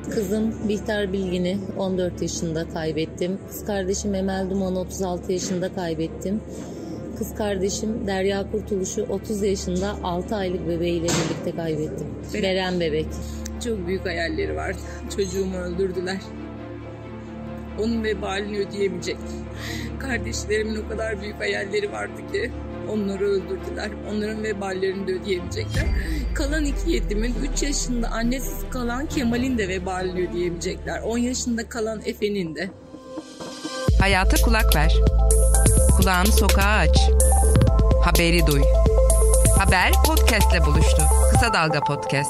Kızım Bihter Bilgin'i 14 yaşında kaybettim. Kız kardeşim Emel Duman'ı 36 yaşında kaybettim. Kız kardeşim Derya Kurtuluş'u 30 yaşında 6 aylık bebeğiyle birlikte kaybettim. Beren bebek. Çok büyük hayalleri vardı. Çocuğumu öldürdüler. Onun vebalini ödeyemeyecek. Kardeşlerimin o kadar büyük hayalleri vardı ki onları öldürdüler. Onların veballerini de ödeyemeyecekler. Kalan 2 yetimin 3 yaşında annesiz kalan Kemal'in de vebalini ödeyemeyecekler. 10 yaşında kalan Efe'nin de. Hayata kulak ver. Kulağını sokağa aç. Haberi duy. Haber podcastle buluştu. Kısa Dalga Podcast.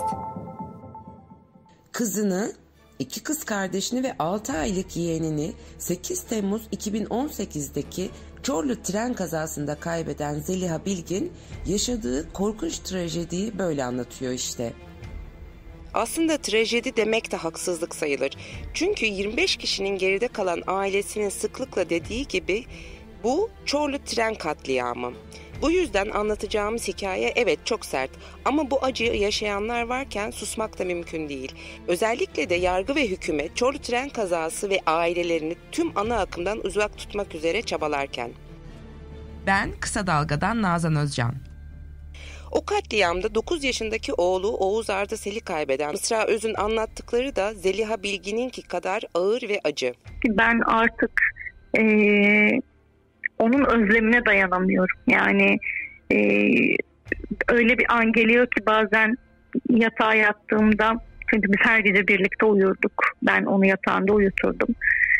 Kızını, 2 kız kardeşini ve 6 aylık yeğenini 8 Temmuz 2018'deki Çorlu tren kazasında kaybeden Zeliha Bilgin yaşadığı korkunç trajediyi böyle anlatıyor işte. Aslında trajedi demek de haksızlık sayılır. Çünkü 25 kişinin geride kalan ailesinin sıklıkla dediği gibi bu Çorlu tren katliamı. Bu yüzden anlatacağımız hikaye evet çok sert ama bu acıyı yaşayanlar varken susmak da mümkün değil. Özellikle de yargı ve hükümet Çorlu tren kazası ve ailelerini tüm ana akımdan uzak tutmak üzere çabalarken. Ben Kısa Dalga'dan Nazan Özcan. O katliamda 9 yaşındaki oğlu Oğuz Arda Sel'i kaybeden Mısra Öz'ün anlattıkları da Zeliha Bilgin'inki kadar ağır ve acı. Ben artık onun özlemine dayanamıyorum. Yani öyle bir an geliyor ki bazen yatağa yattığımda, çünkü biz her gece birlikte uyurduk. Ben onu yatağında uyuturdum.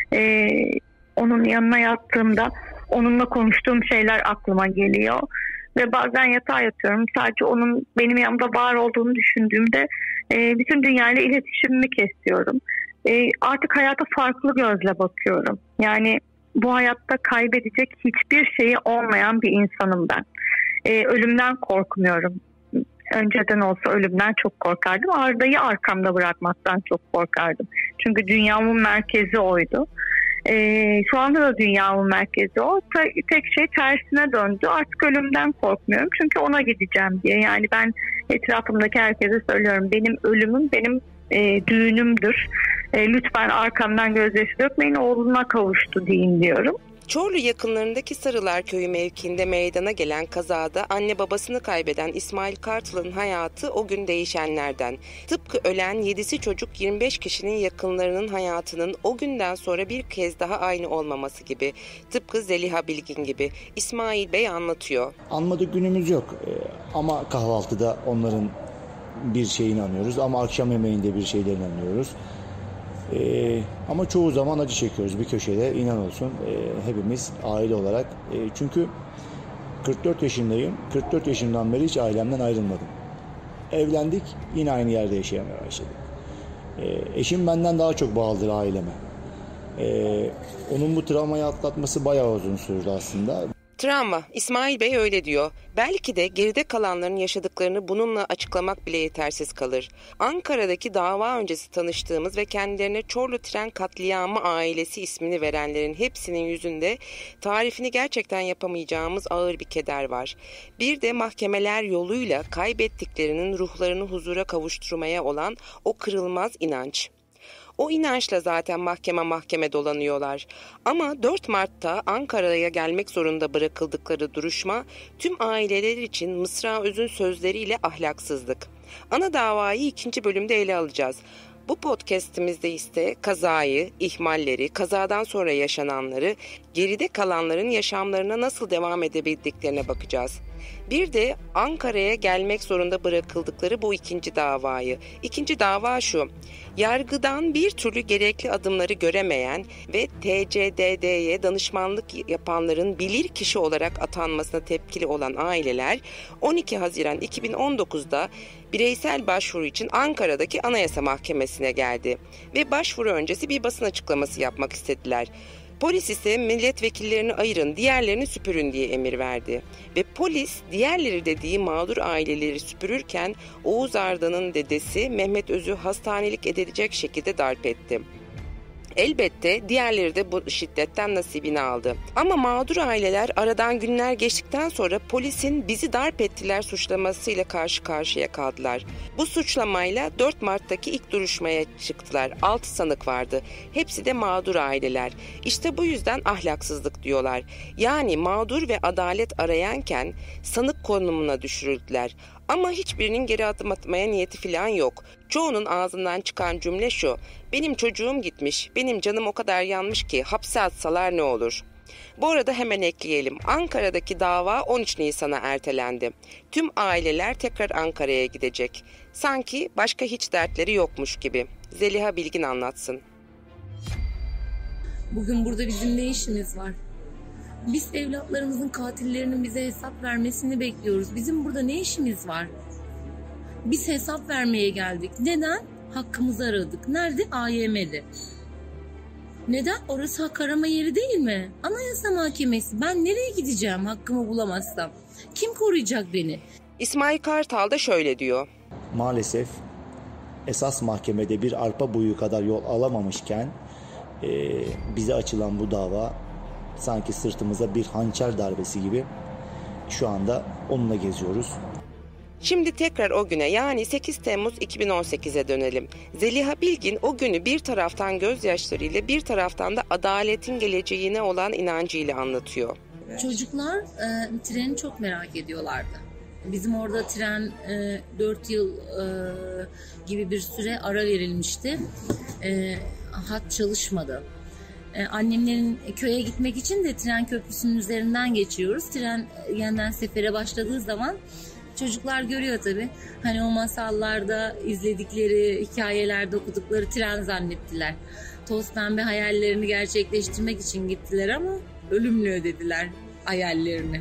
Onun yanına yattığımda onunla konuştuğum şeyler aklıma geliyor. Ve bazen yatağa yatıyorum. Sadece onun benim yanımda var olduğunu düşündüğümde bütün dünyayla iletişimimi kesiyorum. Artık hayata farklı gözle bakıyorum. Yani bu hayatta kaybedecek hiçbir şeyi olmayan bir insanım ben. Ölümden korkmuyorum. Önceden olsa ölümden çok korkardım. Arda'yı arkamda bırakmaktan çok korkardım. Çünkü dünyamın merkezi oydu. Şu anda da dünyamın merkezi o. Tek şey tersine döndü. Artık ölümden korkmuyorum. Çünkü ona gideceğim diye. Yani ben etrafımdaki herkese söylüyorum. Benim ölümüm benim düğünümdür. Lütfen arkamdan gözyaşı dökmeyin, oğluna kavuştu deyin diyorum. Çorlu yakınlarındaki Sarılar Köyü mevkiinde meydana gelen kazada anne babasını kaybeden İsmail Kartal'ın hayatı o gün değişenlerden. Tıpkı ölen 7'si çocuk 25 kişinin yakınlarının hayatının o günden sonra bir kez daha aynı olmaması gibi. Tıpkı Zeliha Bilgin gibi. İsmail Bey anlatıyor. Anmadık günümüz yok ama kahvaltıda onların bir şeyini anıyoruz ama akşam yemeğinde bir şeylerini anıyoruz. Ama çoğu zaman acı çekiyoruz bir köşede, inan olsun hepimiz aile olarak. Çünkü 44 yaşındayım. 44 yaşımdan beri hiç ailemden ayrılmadım. Evlendik, yine aynı yerde yaşayamaya başladık. Eşim benden daha çok bağlıdır aileme. Onun bu travmayı atlatması bayağı uzun sürdü aslında. Travma, İsmail Bey öyle diyor. Belki de geride kalanların yaşadıklarını bununla açıklamak bile yetersiz kalır. Ankara'daki dava öncesi tanıştığımız ve kendilerine Çorlu tren katliamı ailesi ismini verenlerin hepsinin yüzünde tarifini gerçekten yapamayacağımız ağır bir keder var. Bir de mahkemeler yoluyla kaybettiklerinin ruhlarını huzura kavuşturmaya olan o kırılmaz inanç. O inançla zaten mahkeme dolanıyorlar. Ama 4 Mart'ta Ankara'ya gelmek zorunda bırakıldıkları duruşma tüm aileler için Mısra Öz'ün sözleriyle ahlaksızlık. Ana davayı 2. bölümde ele alacağız. Bu podcast'imizde ise kazayı, ihmalleri, kazadan sonra yaşananları, geride kalanların yaşamlarına nasıl devam edebildiklerine bakacağız. Bir de Ankara'ya gelmek zorunda bırakıldıkları bu 2. davayı. 2. dava şu: yargıdan bir türlü gerekli adımları göremeyen ve TCDD'ye danışmanlık yapanların bilirkişi olarak atanmasına tepkili olan aileler 12 Haziran 2019'da bireysel başvuru için Ankara'daki Anayasa Mahkemesi'ne geldi ve başvuru öncesi bir basın açıklaması yapmak istediler. Polis ise milletvekillerini ayırın, diğerlerini süpürün diye emir verdi. Ve polis diğerleri dediği mağdur aileleri süpürürken Oğuz Arda'nın dedesi Mehmet Öz'ü hastanelik edilecek şekilde darp etti. Elbette diğerleri de bu şiddetten nasibini aldı. Ama mağdur aileler aradan günler geçtikten sonra polisin bizi darp ettiler suçlamasıyla karşı karşıya kaldılar. Bu suçlamayla 4 Mart'taki ilk duruşmaya çıktılar. 6 sanık vardı. Hepsi de mağdur aileler. İşte bu yüzden ahlaksızlık diyorlar. Yani mağdur ve adalet arayanken sanık konumuna düşürüldüler. Ama hiçbirinin geri adım atmaya niyeti falan yok. Çoğunun ağzından çıkan cümle şu: benim çocuğum gitmiş, benim canım o kadar yanmış ki hapse atsalar ne olur? Bu arada hemen ekleyelim. Ankara'daki dava 13 Nisan'a ertelendi. Tüm aileler tekrar Ankara'ya gidecek. Sanki başka hiç dertleri yokmuş gibi. Zeliha Bilgin anlatsın. Bugün burada bizim ne işimiz var? Biz evlatlarımızın katillerinin bize hesap vermesini bekliyoruz. Bizim burada ne işimiz var? Biz hesap vermeye geldik. Neden? Hakkımızı aradık. Nerede? AYM'de. Neden? Orası hak arama yeri değil mi? Anayasa Mahkemesi. Ben nereye gideceğim hakkımı bulamazsam? Kim koruyacak beni? İsmail Kartal da şöyle diyor. Maalesef esas mahkemede bir arpa boyu kadar yol alamamışken bize açılan bu dava sanki sırtımıza bir hançer darbesi gibi şu anda onunla geziyoruz. Şimdi tekrar o güne, yani 8 Temmuz 2018'e dönelim. Zeliha Bilgin o günü bir taraftan gözyaşlarıyla, bir taraftan da adaletin geleceğine olan inancıyla anlatıyor. Çocuklar treni çok merak ediyorlardı. Bizim orada tren 4 yıl gibi bir süre ara verilmişti. Hat çalışmadı. Annemlerin köye gitmek için de tren köprüsünün üzerinden geçiyoruz. Tren yeniden sefere başladığı zaman çocuklar görüyor tabii. Hani o masallarda izledikleri, hikayelerde okudukları tren zannettiler. Toz pembe hayallerini gerçekleştirmek için gittiler ama ölümle ödediler hayallerini.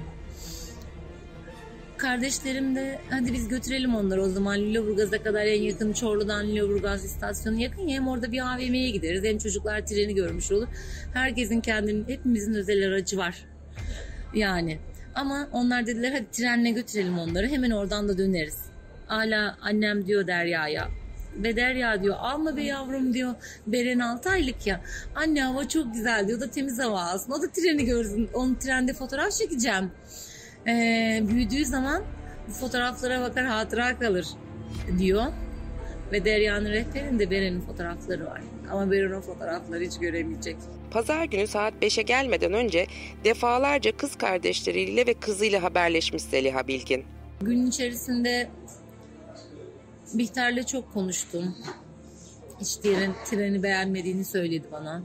Kardeşlerim de hadi biz götürelim onları o zaman. Lüleburgaz'a kadar en yakın, Çorlu'dan Lüleburgaz istasyonu yakın ya, hem orada bir AVM'ye gideriz hem çocuklar treni görmüş olur. Herkesin hepimizin özel aracı var yani. Ama onlar dediler hadi trenle götürelim onları, hemen oradan da döneriz. Hala annem diyor Derya'ya. Ve Derya diyor alma be yavrum diyor, Beren 6 aylık ya. Anne hava çok güzel diyor, da temiz hava alsın. O da treni görsün, onun trende fotoğraf çekeceğim. Büyüdüğü zaman bu fotoğraflara bakar, hatıra kalır diyor. Ve Derya'nın rehberinde Beren'in fotoğrafları var. Ama Beren o fotoğrafları hiç göremeyecek. Pazar günü saat 5'e gelmeden önce defalarca kız kardeşleriyle ve kızıyla haberleşmiş Zeliha Bilgin. Gün içerisinde Bihter'le çok konuştum. Hiç treni beğenmediğini söyledi bana.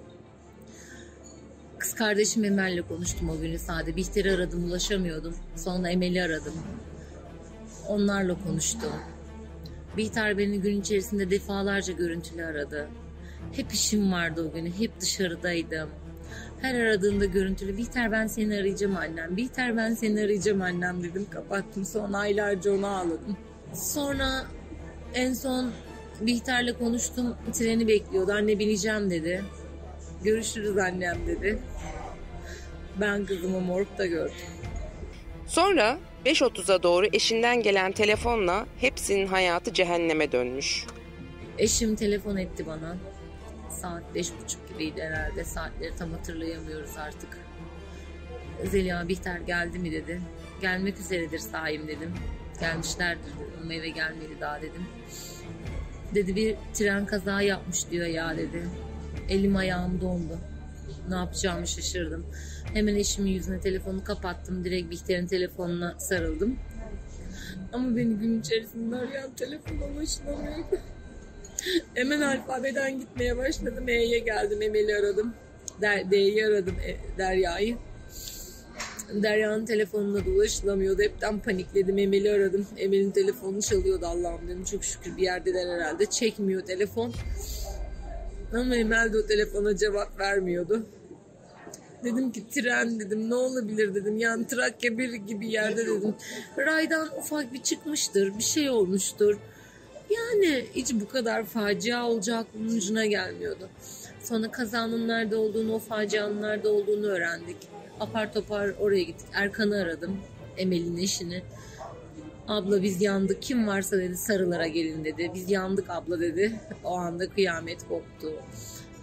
Kız kardeşim Emel'le konuştum o günü sadece. Bihter'i aradım, ulaşamıyordum. Sonra Emel'i aradım. Onlarla konuştum. Bihter beni gün içerisinde defalarca görüntülü aradı. Hep işim vardı o günü, hep dışarıdaydım. Her aradığında görüntülü, Bihter ben seni arayacağım annem, Bihter ben seni arayacağım annem dedim, kapattım. Sonra aylarca onu ağladım. Sonra en son Bihter'le konuştum, treni bekliyordu, anne bineceğim dedi. Görüşürüz annem dedi. Ben kızımı morgda gördüm. Sonra 5.30'a doğru eşinden gelen telefonla hepsinin hayatı cehenneme dönmüş. Eşim telefon etti bana. Saat 5.30 gibiydi herhalde. Saatleri tam hatırlayamıyoruz artık. Zeliha Bihter geldi mi dedi. Gelmek üzeredir Saim dedim. Gelmişlerdir dedim. Ama eve gelmedi daha dedim. Dedi bir tren kaza yapmış diyor ya dedi. Elim ayağım dondu. Ne yapacağımı şaşırdım. Hemen eşimin yüzüne telefonu kapattım. Direkt Bihter'in telefonuna sarıldım. Ama beni gün içerisinde arayan telefona ulaşılamıyordu. Hemen alfabeden gitmeye başladım. E'ye geldim. Emel'i aradım. D'yi aradım. Derya'yı. Derya'nın telefonuna da ulaşılamıyordu. Hepten panikledim. Emel'i aradım. Emel'in telefonu çalıyordu, Allah'ım dedim. Çok şükür bir yerdeler herhalde. Çekmiyor telefon. Ama Emel de o telefona cevap vermiyordu. Dedim ki tren dedim, ne olabilir dedim. Yani Trakya 1 gibi yerde dedim. Raydan ufak bir çıkmıştır. Bir şey olmuştur. Yani hiç bu kadar facia olacağı aklımın ucuna gelmiyordu. Sonra kazanın nerede olduğunu, o facianın nerede olduğunu öğrendik. Apar topar oraya gittik. Erkan'ı aradım. Emel'in eşini. Abla biz yandık. Kim varsa dedi sarılara gelin dedi. Biz yandık abla dedi. O anda kıyamet koptu.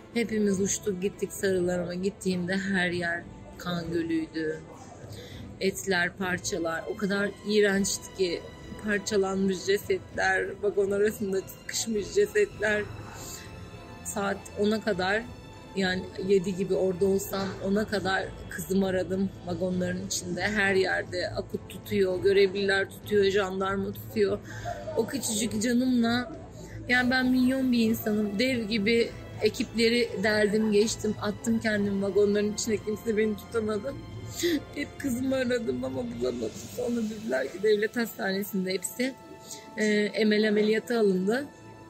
Hepimiz uçtuk gittik Sarılarım'a. Gittiğimde her yer kan gölüydü. Etler, parçalar o kadar iğrençti ki, parçalanmış cesetler, vagon arasında sıkışmış cesetler. Saat 10'a kadar, yani 7 gibi orada olsam 10'a kadar kızımı aradım vagonların içinde. Her yerde akut tutuyor, görevliler tutuyor, jandarma tutuyor. O küçücük canımla, yani ben milyon bir insanım, dev gibi ekipleri derdim geçtim, attım kendimi vagonların içine, kimse beni tutamadı. Hep kızımı aradım ama bulamadım. Sonra dediler ki devlet hastanesinde hepsi. Emel ameliyata alındı.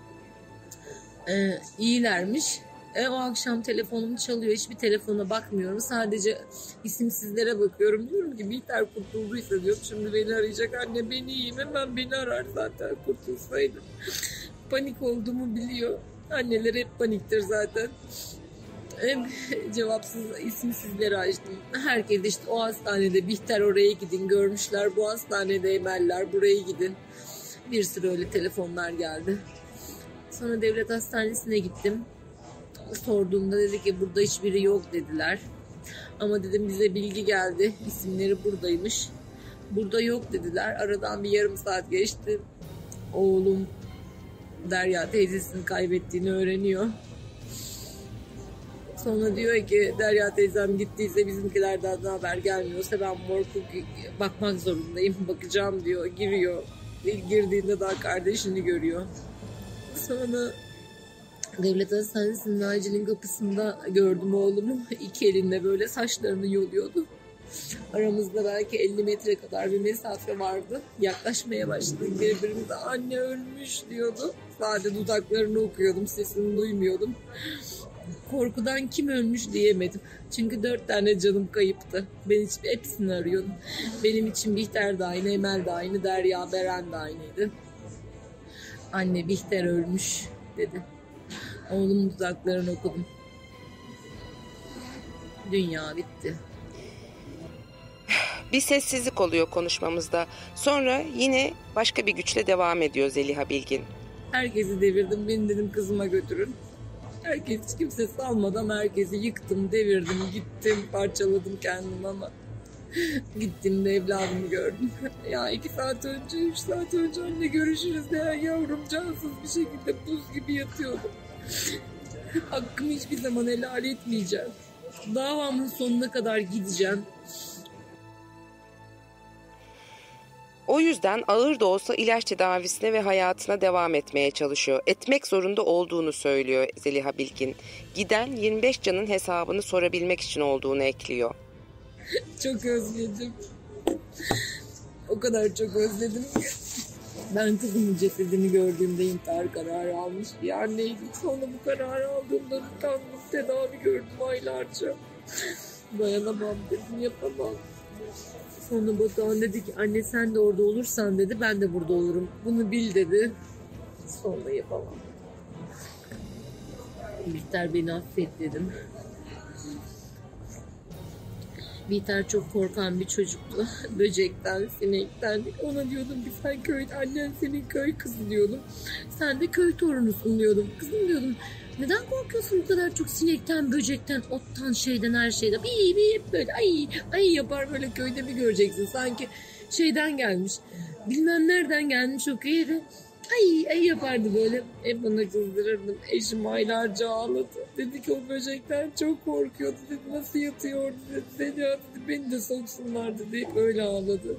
İyilermiş. O akşam telefonum çalıyor. Hiçbir telefona bakmıyorum. Sadece isimsizlere bakıyorum. Diyorum ki Bihter kurtulduysa diyorum. Şimdi beni arayacak. Anne ben iyiyim. Hemen beni arar zaten kurtulsaydım. Panik olduğumu biliyor. Anneler hep paniktir zaten. Cevapsız isimsizleri açtım. Herkes işte o hastanede Bihter, oraya gidin, görmüşler. Bu hastanede Emeller, buraya gidin. Bir sürü öyle telefonlar geldi. Sonra devlet hastanesine gittim. Sorduğumda dedi ki burada hiçbiri yok dediler. Ama dedim bize bilgi geldi. İsimleri buradaymış. Burada yok dediler. Aradan bir yarım saat geçti. Oğlum Derya teyzesini kaybettiğini öğreniyor. Sonra diyor ki Derya teyzem gittiyse bizimkilerden de haber gelmiyorsa ben morgu bakmak zorundayım. Bakacağım diyor. Giriyor. Girdiğinde daha kardeşini görüyor. Sonra devlet hastanesinin acilin kapısında gördüm oğlumu. İki elinde böyle saçlarını yoluyordu. Aramızda belki 50 metre kadar bir mesafe vardı. Yaklaşmaya başladık birbirimize. Anne ölmüş diyordu. Sadece dudaklarını okuyordum. Sesini duymuyordum. Korkudan kim ölmüş diyemedim. Çünkü 4 tane canım kayıptı. Ben hepsini arıyordum. Benim için Bihter de aynı, Emel de aynı, Derya, Beren de aynıydı. Anne Bihter ölmüş dedi. Oğlumun dudaklarını okudum. Dünya bitti. Bir sessizlik oluyor konuşmamızda. Sonra yine başka bir güçle devam ediyor Zeliha Bilgin. Herkesi devirdim. Beni dedim kızıma götürün. Herkes, hiç kimse salmadan herkesi yıktım, devirdim, gittim, parçaladım kendimi ama gittiğimde evladımı gördüm. Ya 2 saat önce, 3 saat önce anne görüşürüz diye yavrum cansız bir şekilde buz gibi yatıyordum. Hakkımı hiçbir zaman helal etmeyeceğim. Davamın sonuna kadar gideceğim. O yüzden ağır da olsa ilaç tedavisine ve hayatına devam etmeye çalışıyor. Etmek zorunda olduğunu söylüyor Zeliha Bilgin. Giden 25 canın hesabını sorabilmek için olduğunu ekliyor. Çok özledim. O kadar çok özledim ki. Ben kızımın cesedini gördüğümde intihar kararı almış bir anneydim. Sonra bu kararı aldığımda utandım. Tedavi gördüm aylarca. Dayanamam dedim, yapamam. Sonra Batuhan dedi ki anne sen de orada olursan dedi, ben de burada olurum. Bunu bil dedi. Sonra yapamam. Bihter beni affet dedim. Bihter çok korkan bir çocuktu. Böcekten, sinekten. Ona diyordum ki sen annen senin köy kızı diyordum. Sen de köy torunusun diyordum. Kızım diyordum, neden korkuyorsun bu kadar çok sinekten, böcekten, ottan, şeyden, her şeyden? Hep böyle ay yapar, böyle köyde bir göreceksin. Sanki şeyden gelmiş. Bilmem nereden gelmiş o köye de. Ay yapardı böyle. Hep bana kızdırırdım. Eşim aylarca ağladı. Dedi ki o böcekten çok korkuyordu dedi. Nasıl yatıyordu dedi. Ya dedi beni de soksunlar dedi. Hep öyle ağladı.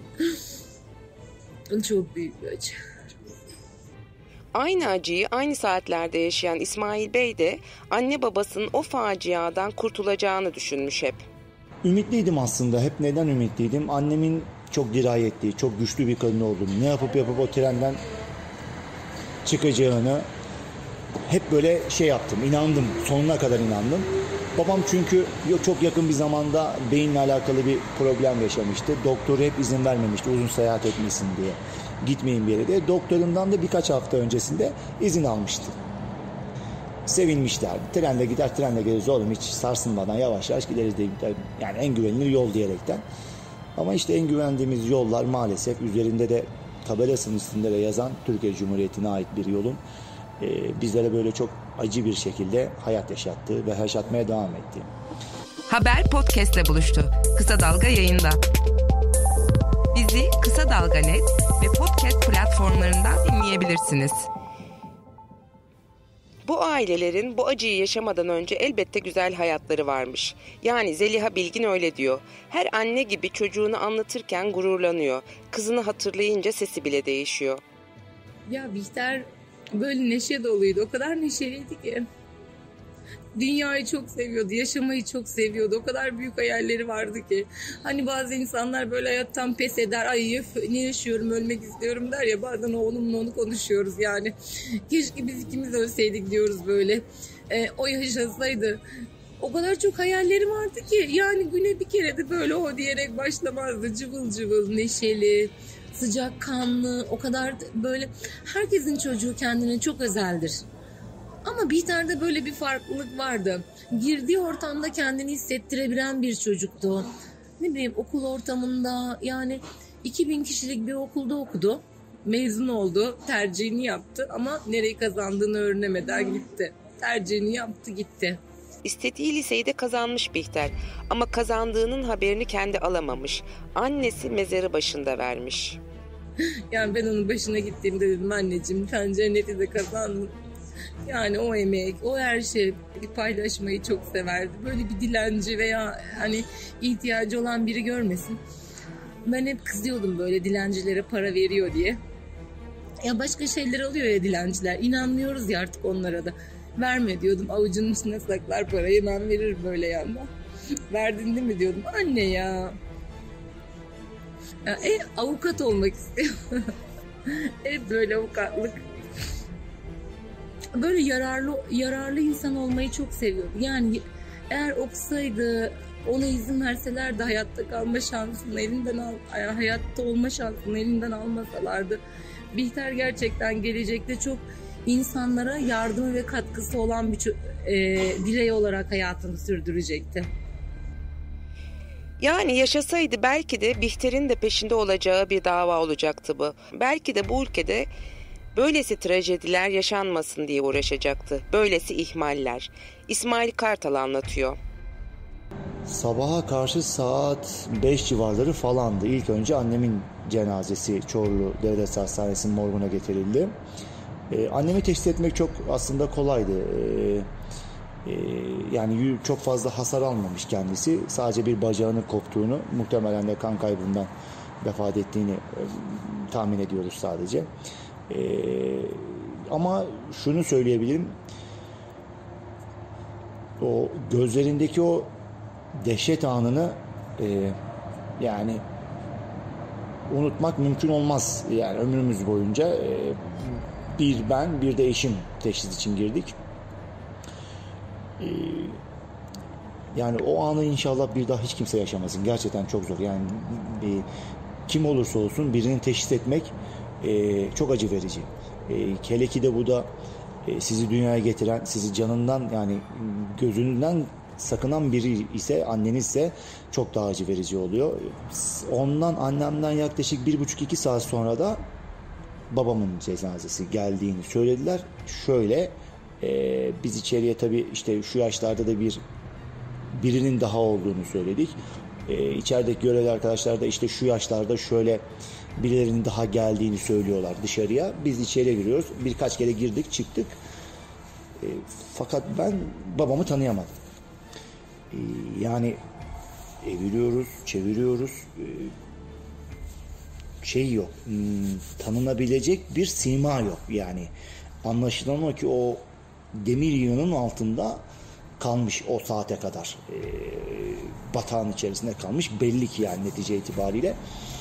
Çok büyük bir acı. Aynı acıyı aynı saatlerde yaşayan İsmail Bey de anne babasının o faciadan kurtulacağını düşünmüş hep. Ümitliydim aslında. Hep neden ümitliydim? Annemin çok dirayetli, çok güçlü bir kadın olduğunu, ne yapıp o trenden çıkacağını hep böyle yaptım. İnandım. Sonuna kadar inandım. Babam çünkü çok yakın bir zamanda beyinle alakalı bir problem yaşamıştı. Doktoru hep izin vermemişti uzun seyahat etmesin diye. Gitmeyin bir yere de. Doktorundan da birkaç hafta öncesinde izin almıştı. Sevinmişlerdi. Trenle gider, trenle geliriz oğlum, hiç sarsılmadan yavaş yavaş gideriz diye. Yani en güvenilir yol diyerekten. Ama işte en güvendiğimiz yollar maalesef üzerinde de tabelasının üstünde de yazan Türkiye Cumhuriyeti'ne ait bir yolun bizlere böyle çok acı bir şekilde hayat yaşattı ve yaşatmaya devam etti. Haber podcast'le buluştu. Kısa Dalga yayında. Bizi Kısa Dalga.net ve podcast platformlarından dinleyebilirsiniz. Bu ailelerin bu acıyı yaşamadan önce elbette güzel hayatları varmış. Yani Zeliha Bilgin öyle diyor. Her anne gibi çocuğunu anlatırken gururlanıyor. Kızını hatırlayınca sesi bile değişiyor. Ya Bihter böyle neşe doluydu. O kadar neşeliydi ki. Dünyayı çok seviyordu, yaşamayı çok seviyordu. O kadar büyük hayalleri vardı ki. Hani bazı insanlar böyle hayattan pes eder. Ay ne yaşıyorum, ölmek istiyorum der ya. Bazen oğlumla onu konuşuyoruz yani. Keşke biz ikimiz ölseydik diyoruz böyle. O yaşasaydı. O kadar çok hayalleri vardı ki. Yani güne bir kere de böyle o diyerek başlamazdı. Cıvıl cıvıl, neşeli, sıcakkanlı. O kadar böyle herkesin çocuğu kendine çok özeldir. Ama Bihter'de böyle bir farklılık vardı. Girdiği ortamda kendini hissettirebilen bir çocuktu. Ne bileyim okul ortamında yani 2000 kişilik bir okulda okudu. Mezun oldu, tercihini yaptı ama nereyi kazandığını öğrenemeden gitti. Tercihini yaptı gitti. İstediği liseyi de kazanmış Bihter ama kazandığının haberini kendi alamamış. Annesi mezarı başında vermiş. Yani ben onun başına gittiğimde dedim anneciğim sen cenneti de kazandın. Yani o emek, o her şey paylaşmayı çok severdi. Böyle bir dilenci veya hani ihtiyacı olan biri görmesin. Ben hep kızıyordum böyle dilencilere para veriyor diye. Ya başka şeyler alıyor ya dilenciler. İnanmıyoruz ya artık onlara da. Verme diyordum. Avucunun içine saklar parayı ben verir böyle yandan. Verdin değil mi diyordum. Anne ya. Avukat olmak istiyor. Hep böyle avukatlık. Böyle yararlı insan olmayı çok seviyordu. Yani eğer okusaydı, ona izin verselerdi hayatta kalma şansını hayatta olma şansını elinden almasalardı. Bihter gerçekten gelecekte çok insanlara yardımı ve katkısı olan bir birey olarak hayatını sürdürecekti. Yani yaşasaydı belki de Bihter'in de peşinde olacağı bir dava olacaktı bu. Belki de bu ülkede böylesi trajediler yaşanmasın diye uğraşacaktı. Böylesi ihmaller. İsmail Kartal anlatıyor. Sabaha karşı saat 5 civarları falandı. İlk önce annemin cenazesi Çorlu Devlet Hastanesi'nin morguna getirildi. Annemi teşhis etmek çok aslında kolaydı. Yani çok fazla hasar almamış kendisi. Sadece bir bacağının koptuğunu, muhtemelen de kan kaybından vefat ettiğini tahmin ediyoruz sadece. Ama şunu söyleyebilirim. O gözlerindeki o dehşet anını yani unutmak mümkün olmaz. Yani ömrümüz boyunca bir ben bir de eşim teşhis için girdik. Yani o anı inşallah bir daha hiç kimse yaşamasın. Gerçekten çok zor. Yani kim olursa olsun birini teşhis etmek çok acı verici. Hele ki de bu da sizi dünyaya getiren, sizi canından yani gözününden sakınan biri ise, annenizse çok daha acı verici oluyor. Annemden yaklaşık 1,5-2 saat sonra da babamın cenazesi geldiğini söylediler. Şöyle biz içeriye tabii işte şu yaşlarda da birinin daha olduğunu söyledik. İçerideki görevli arkadaşlar da işte şu yaşlarda şöyle birilerinin daha geldiğini söylüyorlar dışarıya. Biz içeriye giriyoruz. Birkaç kere girdik çıktık. Fakat ben babamı tanıyamadım. Yani eviriyoruz, çeviriyoruz. Yok. Tanınabilecek bir sima yok. Yani anlaşılan o ki o demir yığının altında kalmış o saate kadar. Batağın içerisinde kalmış. Belli ki yani netice itibariyle.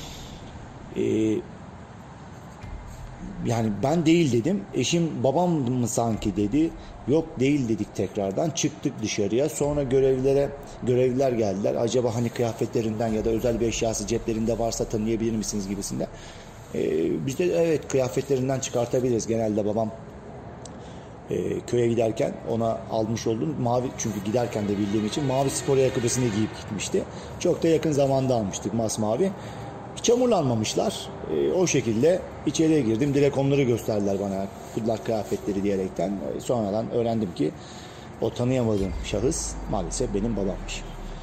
Yani ben değil dedim. Eşim babam mı sanki dedi. Yok değil dedik tekrardan. Çıktık dışarıya. Sonra görevliler geldiler. Acaba hani kıyafetlerinden ya da özel bir eşyası ceplerinde varsa tanıyabilir misiniz gibisinde. Biz de evet kıyafetlerinden çıkartabiliriz. Genelde babam köye giderken ona almış olduğum mavi, çünkü giderken de bildiğim için mavi spor ayakkabısını giyip gitmişti. Çok da yakın zamanda almıştık masmavi. Çamurlanmamışlar. O şekilde içeriye girdim. Direkt onları gösterdiler bana, kudlar kıyafetleri diyerekten. Sonradan öğrendim ki o tanıyamadığım şahıs maalesef benim babammış.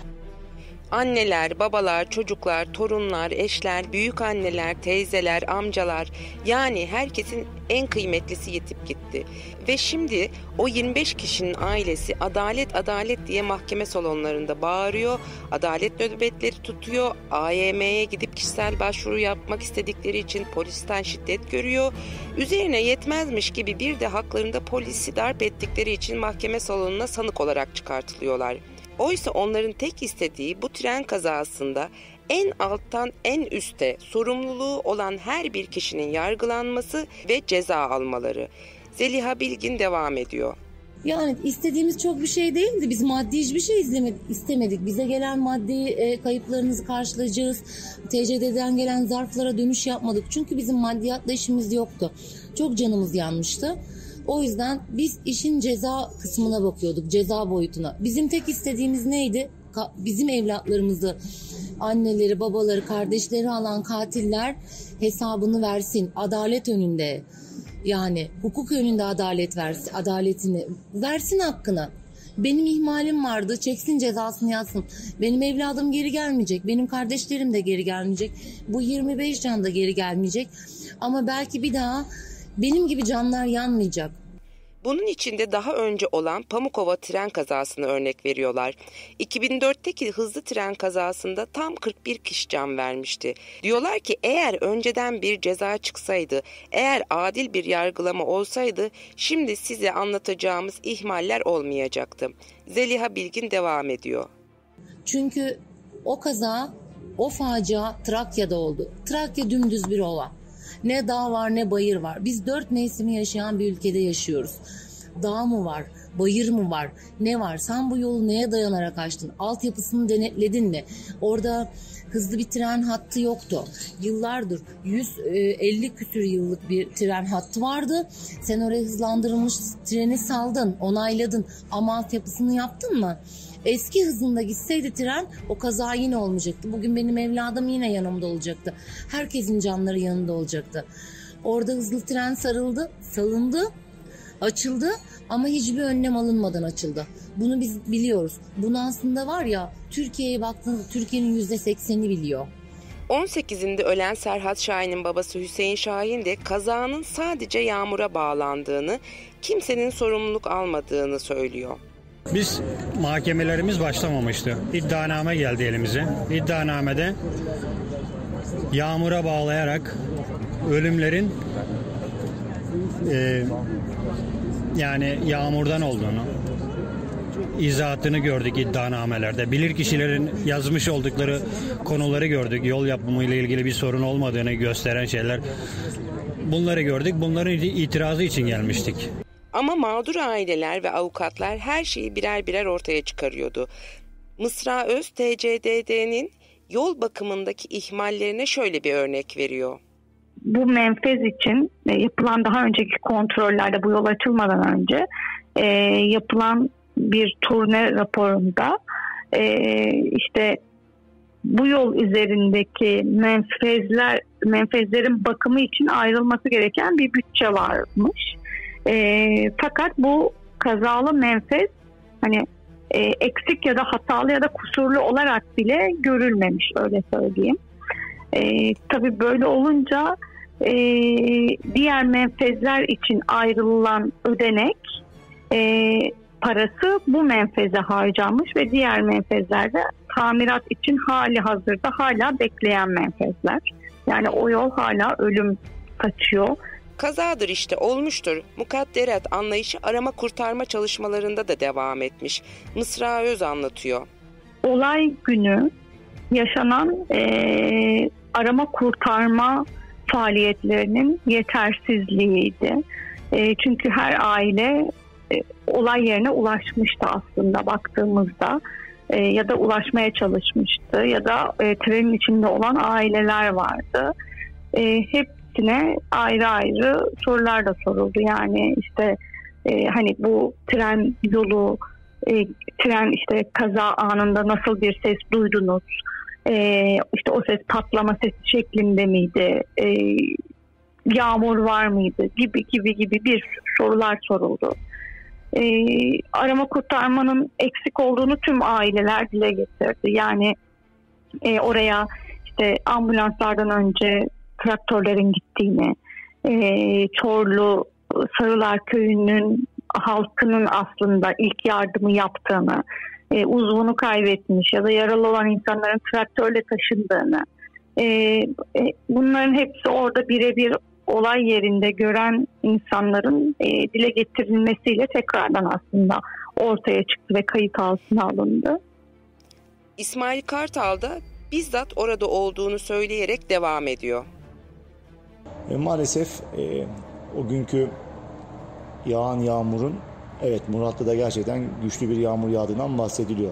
Anneler, babalar, çocuklar, torunlar, eşler, büyükanneler, teyzeler, amcalar, yani herkesin en kıymetlisi yitip gitti. Ve şimdi o 25 kişinin ailesi adalet adalet diye mahkeme salonlarında bağırıyor, adalet nöbetleri tutuyor, AYM'ye gidip kişisel başvuru yapmak istedikleri için polisten şiddet görüyor. Üzerine yetmezmiş gibi bir de haklarında polisi darp ettikleri için mahkeme salonuna sanık olarak çıkartılıyorlar. Oysa onların tek istediği bu tren kazasında en alttan en üste sorumluluğu olan her bir kişinin yargılanması ve ceza almaları. Zeliha Bilgin devam ediyor. Yani istediğimiz çok bir şey değildi. Biz maddi hiçbir şey istemedik. Bize gelen maddi kayıplarınızı karşılayacağız. TCD'den gelen zarflara dönüş yapmadık. Çünkü bizim maddiyatla işimiz yoktu. Çok canımız yanmıştı. O yüzden biz işin ceza kısmına bakıyorduk, ceza boyutuna. Bizim tek istediğimiz neydi? Bizim evlatlarımızı, anneleri, babaları, kardeşleri alan katiller hesabını versin, adalet önünde. Yani hukuk önünde adalet versin, adaletini versin, hakkını. Benim ihmalim vardı, çeksin cezasını yatsın. Benim evladım geri gelmeyecek, benim kardeşlerim de geri gelmeyecek. Bu 25 can da geri gelmeyecek. Ama belki bir daha benim gibi canlar yanmayacak. Bunun içinde daha önce olan Pamukova tren kazasını örnek veriyorlar. 2004'teki hızlı tren kazasında tam 41 kişi can vermişti. Diyorlar ki eğer önceden bir ceza çıksaydı, eğer adil bir yargılama olsaydı şimdi size anlatacağımız ihmaller olmayacaktı. Zeliha Bilgin devam ediyor. Çünkü o kaza, o facia Trakya'da oldu. Trakya dümdüz bir ova. Ne dağ var ne bayır var. Biz 4 mevsimi yaşayan bir ülkede yaşıyoruz. Dağ mı var, bayır mı var, ne var? Sen bu yolu neye dayanarak açtın? Altyapısını denetledin mi? Orada hızlı bir tren hattı yoktu. Yıllardır 150 küsür yıllık bir tren hattı vardı. Sen oraya hızlandırılmış treni saldın, onayladın ama altyapısını yaptın mı? Eski hızında gitseydi tren o kaza yine olmayacaktı. Bugün benim evladım yine yanımda olacaktı. Herkesin canları yanında olacaktı. Orada hızlı tren salındı, açıldı ama hiçbir önlem alınmadan açıldı. Bunu biz biliyoruz. Bunu aslında var ya, Türkiye'ye baktığınızda Türkiye'nin %80'i biliyor. 18'inde ölen Serhat Şahin'in babası Hüseyin Şahin de kazanın sadece yağmura bağlandığını, kimsenin sorumluluk almadığını söylüyor. Biz mahkemelerimiz başlamamıştı. İddianame geldi elimize. İddianamede yağmura bağlayarak ölümlerin yani yağmurdan olduğunu izahatını gördük iddianamelerde. Bilirkişilerin yazmış oldukları konuları gördük. Yol yapımıyla ilgili bir sorun olmadığını gösteren şeyler. Bunları gördük. Bunların itirazı için gelmiştik. Ama mağdur aileler ve avukatlar her şeyi birer birer ortaya çıkarıyordu. Mısra Öz, TCDD'nin yol bakımındaki ihmallerine şöyle bir örnek veriyor. Bu menfez için yapılan daha önceki kontrollerde, bu yol açılmadan önce yapılan bir turne raporunda işte bu yol üzerindeki menfezlerin bakımı için ayrılması gereken bir bütçe varmış. Fakat bu kazalı menfez hani eksik ya da hatalı ya da kusurlu olarak bile görülmemiş, öyle söyleyeyim. Tabii böyle olunca diğer menfezler için ayrılan ödenek parası bu menfeze harcanmış ve diğer menfezlerde tamirat için hali hazırda hala bekleyen menfezler. Yani o yol hala ölüm saçıyor. Kazadır işte, olmuştur. Mukadderat anlayışı arama kurtarma çalışmalarında da devam etmiş. Mısra Öz anlatıyor. Olay günü yaşanan arama kurtarma faaliyetlerinin yetersizliğiydi. Çünkü her aile olay yerine ulaşmıştı aslında baktığımızda. Ya da ulaşmaya çalışmıştı ya da trenin içinde olan aileler vardı. Hepsine ayrı ayrı sorular da soruldu. Yani işte hani bu tren yolu, tren işte kaza anında nasıl bir ses duydunuz? İşte o ses patlama sesi şeklinde miydi? Yağmur var mıydı? Gibi bir sorular soruldu. Arama kurtarmanın eksik olduğunu tüm aileler dile getirdi. Yani oraya işte ambulanslardan önce traktörlerin gittiğini, Çorlu Sarılar Köyü'nün halkının aslında ilk yardımı yaptığını, uzvunu kaybetmiş ya da yaralı olan insanların traktörle taşındığını, bunların hepsi orada birebir olay yerinde gören insanların dile getirilmesiyle tekrardan aslında ortaya çıktı ve kayıt altına alındı. İsmail Kartal da bizzat orada olduğunu söyleyerek devam ediyor. Maalesef o günkü yağan yağmurun, evet Murat'ta da gerçekten güçlü bir yağmur yağdığından bahsediliyor.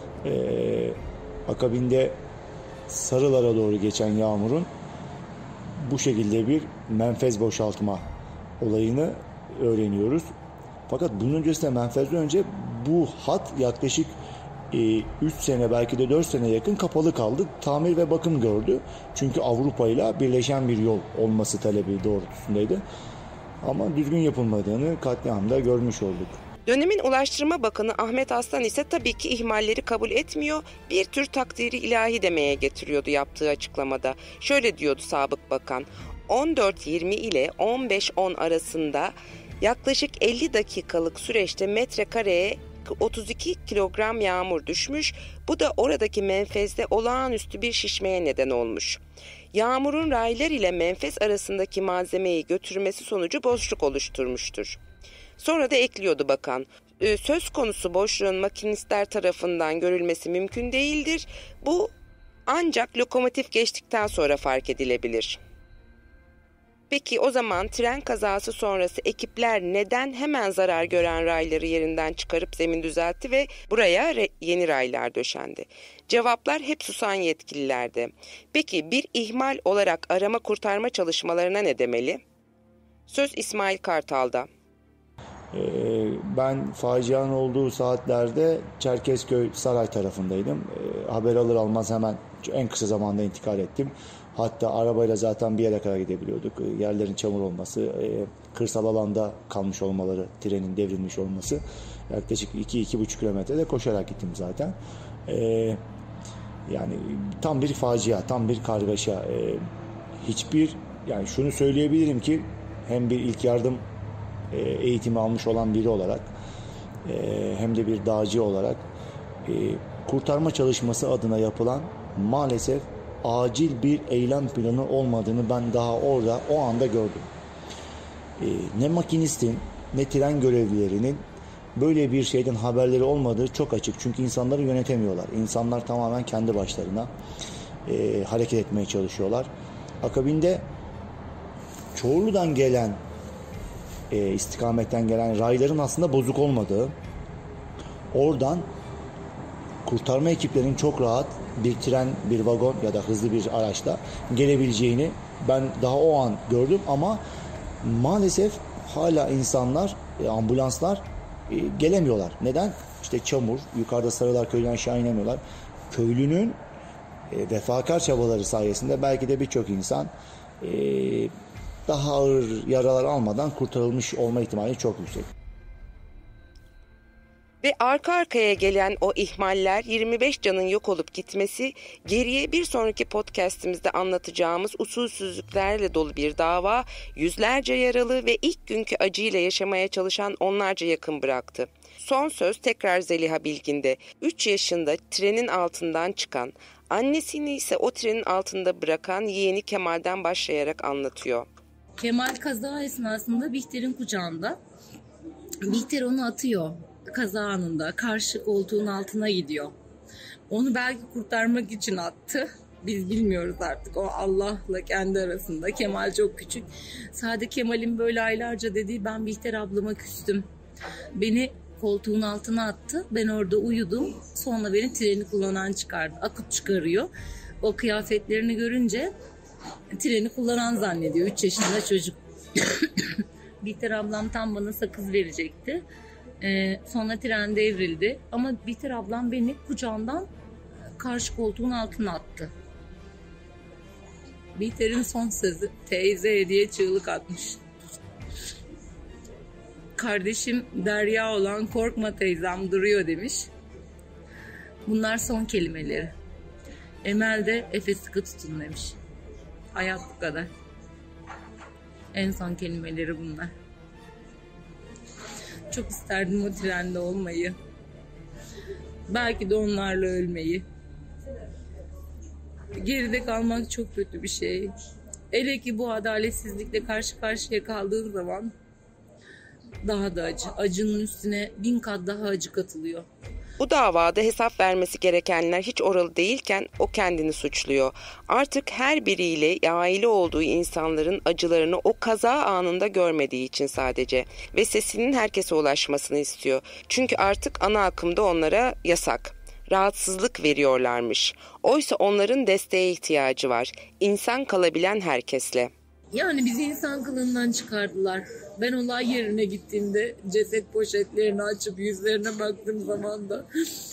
Akabinde Sarılar'a doğru geçen yağmurun bu şekilde bir menfez boşaltma olayını öğreniyoruz. Fakat bunun öncesinde, menfezden önce bu hat yaklaşık 3 sene belki de 4 sene yakın kapalı kaldı. Tamir ve bakım gördü. Çünkü Avrupa ile birleşen bir yol olması talebi doğrultusundaydı. Ama düzgün yapılmadığını katliamda görmüş olduk. Dönemin Ulaştırma Bakanı Ahmet Aslan ise tabii ki ihmalleri kabul etmiyor, bir tür takdiri ilahi demeye getiriyordu yaptığı açıklamada. Şöyle diyordu sabık bakan: 14.20 ile 15.10 arasında yaklaşık 50 dakikalık süreçte metrekareye 32 kilogram yağmur düşmüş. Bu da oradaki menfezde olağanüstü bir şişmeye neden olmuş. Yağmurun raylar ile menfez arasındaki malzemeyi götürmesi sonucu boşluk oluşturmuştur. Sonra da ekliyordu bakan: söz konusu boşluğun makinistler tarafından görülmesi mümkün değildir. Bu ancak lokomotif geçtikten sonra fark edilebilir. Peki o zaman tren kazası sonrası ekipler neden hemen zarar gören rayları yerinden çıkarıp zemin düzeltti ve buraya yeni raylar döşendi? Cevaplar hep susan yetkililerde. Peki bir ihmal olarak arama kurtarma çalışmalarına ne demeli? Söz İsmail Kartal'da. Ben facianın olduğu saatlerde Çerkezköy Saray tarafındaydım. Haber alır almaz hemen en kısa zamanda intikal ettim. Hatta arabayla zaten bir yere kadar gidebiliyorduk. Yerlerin çamur olması, kırsal alanda kalmış olmaları, trenin devrilmiş olması. Yaklaşık 2-2,5 kilometrede koşarak gittim zaten. Yani tam bir facia, tam bir kargaşa. Yani şunu söyleyebilirim ki hem bir ilk yardım eğitimi almış olan biri olarak hem de bir dağcı olarak kurtarma çalışması adına yapılan maalesef acil bir eylem planı olmadığını ben daha orada o anda gördüm. Ne makinistin ne tren görevlilerinin böyle bir şeyden haberleri olmadığı çok açık. Çünkü insanları yönetemiyorlar. İnsanlar tamamen kendi başlarına hareket etmeye çalışıyorlar. Akabinde Çorlu'dan gelen istikametten gelen rayların aslında bozuk olmadığı, oradan kurtarma ekiplerinin çok rahat bir tren, bir vagon ya da hızlı bir araçla gelebileceğini ben daha o an gördüm ama maalesef hala insanlar, ambulanslar gelemiyorlar. Neden? İşte çamur, yukarıda Sarılar Köyü'nden aşağı inemiyorlar. Köylünün vefakar çabaları sayesinde belki de birçok insan daha ağır yaralar almadan kurtarılmış olma ihtimali çok yüksek. Ve arka arkaya gelen o ihmaller, 25 canın yok olup gitmesi, geriye bir sonraki podcastimizde anlatacağımız usulsüzlüklerle dolu bir dava, yüzlerce yaralı ve ilk günkü acıyla yaşamaya çalışan onlarca yakın bıraktı. Son söz tekrar Zeliha Bilgin'de. 3 yaşında trenin altından çıkan, annesini ise o trenin altında bırakan yeğeni Kemal'den başlayarak anlatıyor. Kemal kaza esnasında Bihter'in kucağında. Bihter onu atıyor. Kaza anında karşı koltuğun altına gidiyor. Onu belki kurtarmak için attı. Biz bilmiyoruz artık. O Allah'la kendi arasında. Kemal çok küçük. Sade Kemal'in böyle aylarca dediği, ben Bihter ablama küstüm. Beni koltuğun altına attı. Ben orada uyudum. Sonra beni treni kullanan çıkardı. Akut çıkarıyor. O kıyafetlerini görünce treni kullanan zannediyor. 3 yaşında çocuk. Bihter ablam tam bana sakız verecekti. Sonra tren devrildi. Ama Bihter ablam beni kucağından karşı koltuğun altına attı. Bihter'in son sözü teyze diye çığlık atmış. Kardeşim Derya olan korkma teyzem duruyor demiş. Bunlar son kelimeleri. Emel de Efe sıkı tutun demiş. Hayat bu kadar. En son kelimeleri bunlar. Çok isterdim o trende olmayı. Belki de onlarla ölmeyi. Geride kalmak çok kötü bir şey. Hele ki bu adaletsizlikle karşı karşıya kaldığın zaman daha da acı. Acının üstüne 1000 kat daha acı katılıyor. Bu davada hesap vermesi gerekenler hiç oralı değilken o kendini suçluyor. Artık her biriyle aile olduğu insanların acılarını o kaza anında görmediği için sadece ve sesinin herkese ulaşmasını istiyor. Çünkü artık ana akımda onlara yasak. Rahatsızlık veriyorlarmış. Oysa onların desteğe ihtiyacı var. İnsan kalabilen herkesle. Yani bizi insan kılığından çıkardılar. Ben olay yerine gittiğimde ceset poşetlerini açıp yüzlerine baktığım zaman da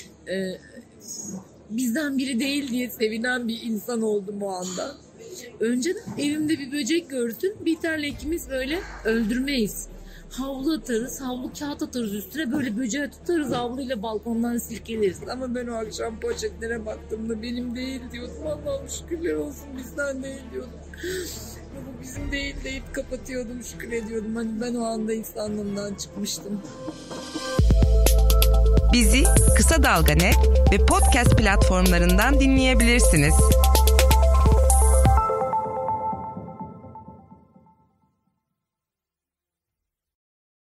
bizden biri değil diye sevinen bir insan oldum o anda. Önceden evimde bir böcek görsün, Bihter'le ikimiz böyle öldürmeyiz. Havlu atarız, havlu kağıt atarız üstüne, böyle böceği tutarız, havluyla balkondan silkeleriz. Ama ben o akşam poşetlere baktığımda benim değil diyordum. Allah'ım şükürler olsun bizden değil diyordum. Bu bizim değil deyip kapatıyordum, şükür ediyordum. Hani ben o anda insanlığımdan çıkmıştım. Bizi Kısa Dalga Net ve podcast platformlarından dinleyebilirsiniz.